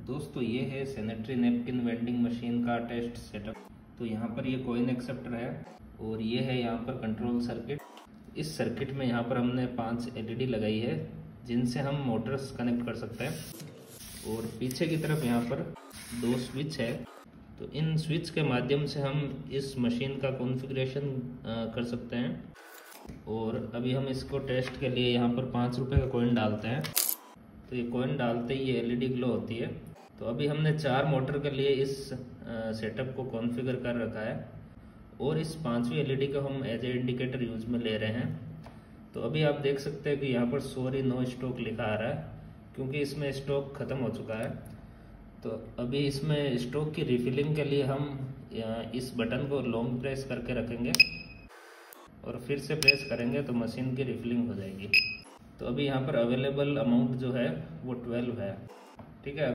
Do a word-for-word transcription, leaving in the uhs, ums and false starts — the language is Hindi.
दोस्तों ये है सैनिटरी नैपकिन वेंडिंग मशीन का टेस्ट सेटअप। तो यहाँ पर ये कॉइन एक्सेप्टर है और ये है यहाँ पर कंट्रोल सर्किट। इस सर्किट में यहाँ पर हमने पांच एलईडी लगाई है जिनसे हम मोटर्स कनेक्ट कर सकते हैं और पीछे की तरफ यहाँ पर दो स्विच है। तो इन स्विच के माध्यम से हम इस मशीन का कॉन्फ़िगरेशन कर सकते हैं। और अभी हम इसको टेस्ट के लिए यहाँ पर पाँच रुपये का कॉइन डालते हैं। तो ये कॉइन डालते ही ये एलईडी ग्लो होती है। तो अभी हमने चार मोटर के लिए इस सेटअप को कॉन्फ़िगर कर रखा है और इस पांचवी एलईडी को हम एज ए इंडिकेटर यूज में ले रहे हैं। तो अभी आप देख सकते हैं कि यहाँ पर सॉरी नो स्टॉक लिखा आ रहा है क्योंकि इसमें स्टॉक ख़त्म हो चुका है। तो अभी इसमें स्टॉक की रिफिलिंग के लिए हम इस बटन को लॉन्ग प्रेस करके रखेंगे और फिर से प्रेस करेंगे तो मशीन की रिफिलिंग हो जाएगी। तो अभी यहाँ पर अवेलेबल अमाउंट जो है वो ट्वेल्व है, ठीक है।